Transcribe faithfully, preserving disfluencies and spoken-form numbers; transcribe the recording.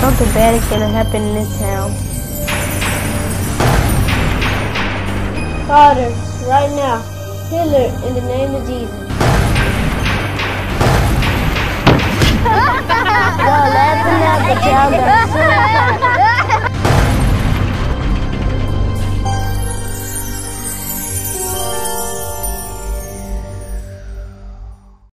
Something bad is gonna happen in this town. Father, right now, Hitler, in the name of Jesus. Y'all laughing now, but y'all got